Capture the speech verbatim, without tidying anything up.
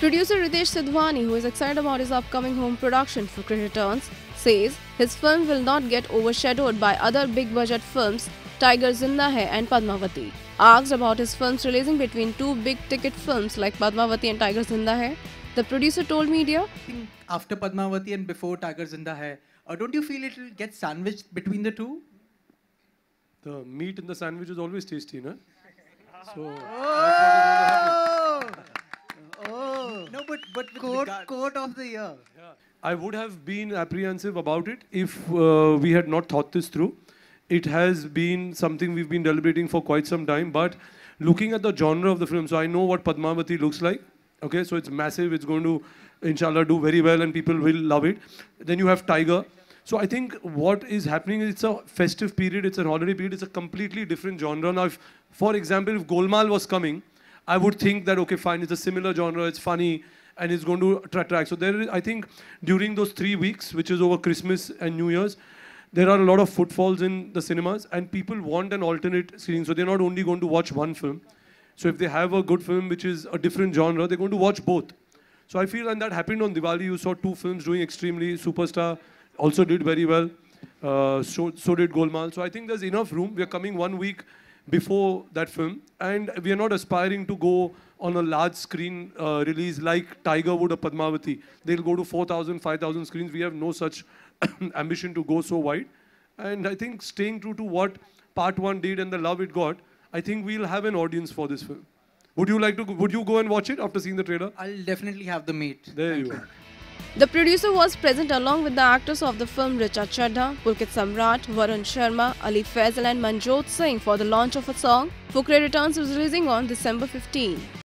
Producer Ritesh Sidhwani, who is excited about his upcoming home production Fukrey Returns, says his film will not get overshadowed by other big-budget films Tiger Zinda Hai and Padmavati. Asked about his films releasing between two big-ticket films like Padmavati and Tiger Zinda Hai, the producer told media, after Padmavati and before Tiger Zinda Hai, uh, don't you feel it will get sandwiched between the two? The meat in the sandwich is always tasty, no? So, oh! Oh! No, but but quote, quote of the year. Yeah. I would have been apprehensive about it if uh, we had not thought this through. It has been something we've been deliberating for quite some time, but looking at the genre of the film, so I know what Padmavati looks like. Okay, so it's massive, it's going to, inshallah, do very well and people will love it. Then you have Tiger. So I think what is happening is it's a festive period, it's a holiday period, it's a completely different genre. Now, if, for example, if Golmaal was coming, I would think that, okay, fine, it's a similar genre, it's funny, and it's going to attract. So there is, I think, during those three weeks, which is over Christmas and New Year's, there are a lot of footfalls in the cinemas, and people want an alternate screening. So they're not only going to watch one film. So if they have a good film, which is a different genre, they're going to watch both. So I feel, and that happened on Diwali, you saw two films doing extremely, Superstar also did very well, uh, so, so did Golmaal. So I think there's enough room. We're coming one week before that film, and we are not aspiring to go on a large screen uh, release like Tiger would or Padmavati. They'll go to four thousand, five thousand screens. We have no such ambition to go so wide. And I think staying true to what part one did and the love it got, I think we'll have an audience for this film. Would you like to, would you go and watch it after seeing the trailer? I'll definitely have the meat. There Thank you you. are. The producer was present along with the actors of the film Richa Chadha, Pulkit Samrat, Varun Sharma, Ali Faisal and Manjot Singh for the launch of a song. Fukrey Returns is releasing on December fifteenth.